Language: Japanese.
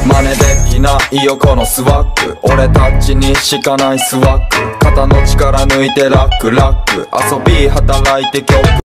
真似できないよこのスワッグ、俺たちにしかないスワッグ、肩の力抜いてラックラック、遊び働いて曲